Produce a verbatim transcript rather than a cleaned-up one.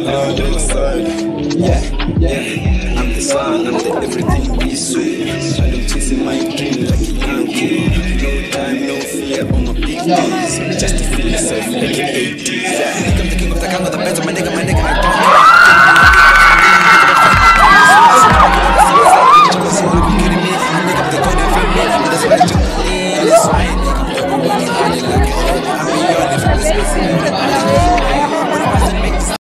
Yeah, yeah. I'm the sun, I'm the everything we swear. I don't chase my dream like a yankee. No time, no fear on my big day.